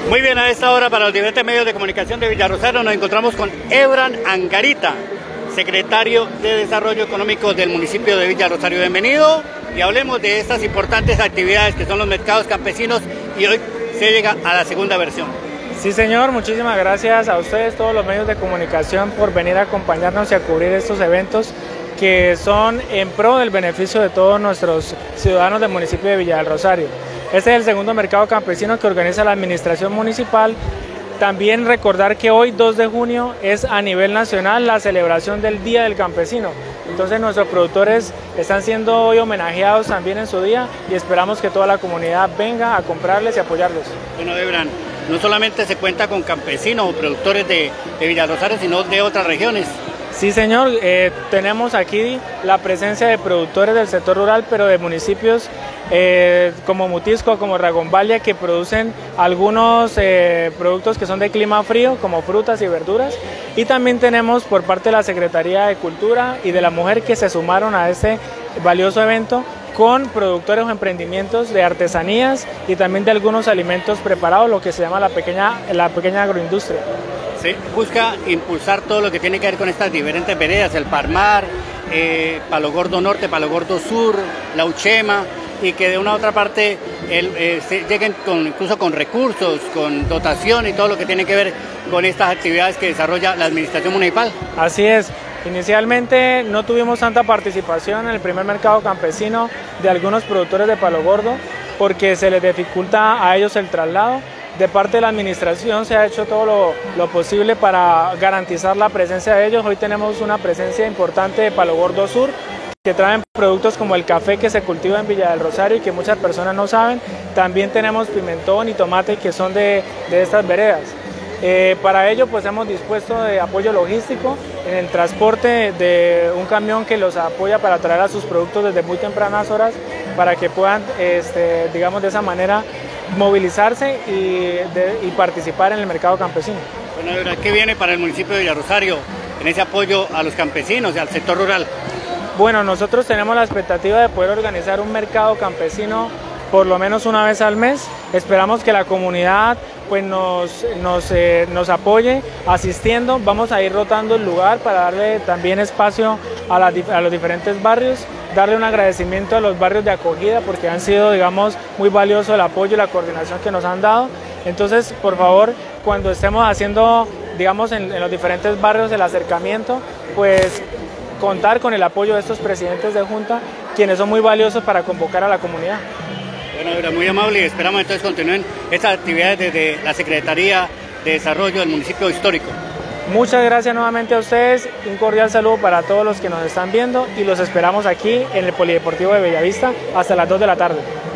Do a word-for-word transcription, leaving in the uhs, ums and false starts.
Muy bien, a esta hora para los diferentes medios de comunicación de Villarosario nos encontramos con Ebran Angarita, secretario de Desarrollo Económico del municipio de Villarosario. Bienvenido y hablemos de estas importantes actividades que son los mercados campesinos y hoy se llega a la segunda versión. Sí, señor, muchísimas gracias a ustedes, todos los medios de comunicación, por venir a acompañarnos y a cubrir estos eventos que son en pro del beneficio de todos nuestros ciudadanos del municipio de Villa del Rosario. Este es el segundo mercado campesino que organiza la administración municipal. También recordar que hoy, dos de junio, es a nivel nacional la celebración del Día del Campesino. Entonces nuestros productores están siendo hoy homenajeados también en su día y esperamos que toda la comunidad venga a comprarles y apoyarlos. Bueno, Ebran, no solamente se cuenta con campesinos o productores de, de Villarosario, sino de otras regiones. Sí, señor, eh, tenemos aquí la presencia de productores del sector rural, pero de municipios eh, como Mutisco, como Ragombalia, que producen algunos eh, productos que son de clima frío, como frutas y verduras. Y también tenemos por parte de la Secretaría de Cultura y de la Mujer que se sumaron a este valioso evento con productores o emprendimientos de artesanías y también de algunos alimentos preparados, lo que se llama la pequeña, la pequeña agroindustria. Se busca impulsar todo lo que tiene que ver con estas diferentes veredas, el Parmar, eh, Palo Gordo Norte, Palo Gordo Sur, La Uchema, y que de una u otra parte el, eh, se lleguen con, incluso con recursos, con dotación y todo lo que tiene que ver con estas actividades que desarrolla la administración municipal. Así es. Inicialmente no tuvimos tanta participación en el primer mercado campesino de algunos productores de Palo Gordo porque se les dificulta a ellos el traslado. De parte de la administración se ha hecho todo lo, lo posible para garantizar la presencia de ellos. Hoy tenemos una presencia importante de Palo Gordo Sur, que traen productos como el café que se cultiva en Villa del Rosario y que muchas personas no saben. También tenemos pimentón y tomate que son de, de estas veredas. Eh, para ello pues hemos dispuesto de apoyo logístico en el transporte de un camión que los apoya para traer a sus productos desde muy tempranas horas para que puedan, este, digamos de esa manera, movilizarse y, de, y participar en el mercado campesino. Bueno, ¿qué viene para el municipio de Villarosario en ese apoyo a los campesinos y al sector rural? Bueno, nosotros tenemos la expectativa de poder organizar un mercado campesino por lo menos una vez al mes. Esperamos que la comunidad pues nos, nos, eh, nos apoye asistiendo. Vamos a ir rotando el lugar para darle también espacio a, la, a los diferentes barrios, darle un agradecimiento a los barrios de acogida porque han sido, digamos, muy valioso el apoyo y la coordinación que nos han dado. Entonces, por favor, cuando estemos haciendo, digamos, en, en los diferentes barrios el acercamiento, pues contar con el apoyo de estos presidentes de junta, quienes son muy valiosos para convocar a la comunidad. Bueno, era muy amable y esperamos entonces continúen estas actividades desde la Secretaría de Desarrollo del municipio histórico. Muchas gracias nuevamente a ustedes, un cordial saludo para todos los que nos están viendo y los esperamos aquí en el Polideportivo de Bellavista hasta las dos de la tarde.